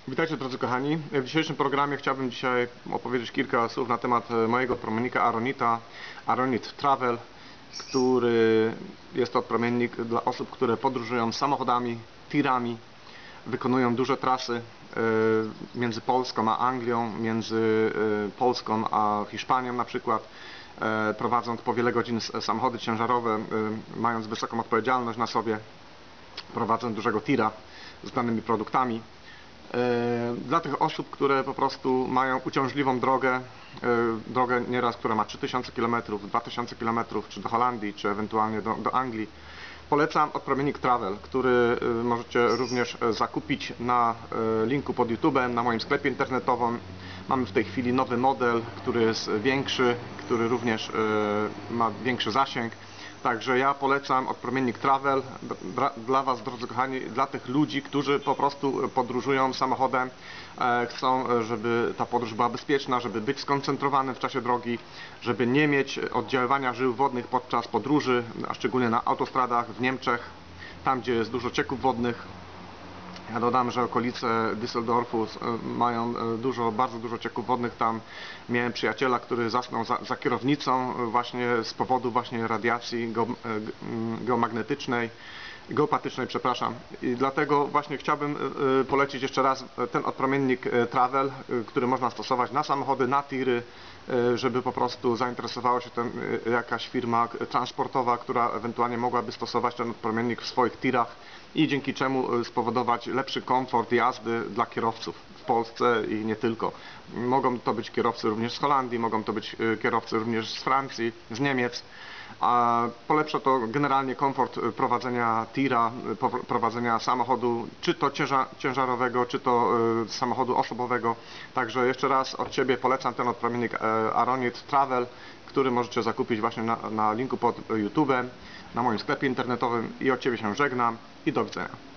Witajcie drodzy kochani. W dzisiejszym programie chciałbym dzisiaj opowiedzieć kilka słów na temat mojego odpromiennika Aronita, Aronit Travel, który jest to odpromiennik dla osób, które podróżują samochodami, tirami, wykonują duże trasy między Polską a Anglią, między Polską a Hiszpanią na przykład, prowadząc po wiele godzin samochody ciężarowe, mając wysoką odpowiedzialność na sobie, prowadząc dużego tira z danymi produktami. Dla tych osób, które po prostu mają uciążliwą drogę nieraz, która ma 3000 km, 2000 km, czy do Holandii, czy ewentualnie do Anglii, polecam odpromiennik Travel, który możecie również zakupić na linku pod YouTube'em, na moim sklepie internetowym. Mamy w tej chwili nowy model, który jest większy, który również ma większy zasięg. Także ja polecam odpromiennik Travel dla Was, drodzy kochani, dla tych ludzi, którzy po prostu podróżują samochodem, chcą, żeby ta podróż była bezpieczna, żeby być skoncentrowanym w czasie drogi, żeby nie mieć oddziaływania żył wodnych podczas podróży, a szczególnie na autostradach w Niemczech, tam gdzie jest dużo cieków wodnych. Ja dodam, że okolice Düsseldorfu mają bardzo dużo cieków wodnych. Tam miałem przyjaciela, który zasnął za kierownicą właśnie z powodu radiacji geopatycznej, przepraszam. I dlatego właśnie chciałbym polecić jeszcze raz ten odpromiennik Travel, który można stosować na samochody, na tiry, żeby po prostu zainteresowała się tym jakaś firma transportowa, która ewentualnie mogłaby stosować ten odpromiennik w swoich tirach i dzięki czemu spowodować lepszy komfort jazdy dla kierowców w Polsce i nie tylko. Mogą to być kierowcy również z Holandii, mogą to być kierowcy również z Francji, z Niemiec. A polepsza to generalnie komfort prowadzenia tira, prowadzenia samochodu, czy to ciężarowego, czy to samochodu osobowego. Także jeszcze raz od Ciebie polecam ten odpromiennik Aronit Travel, który możecie zakupić właśnie na linku pod YouTube'em, na moim sklepie internetowym i od Ciebie się żegnam i do widzenia.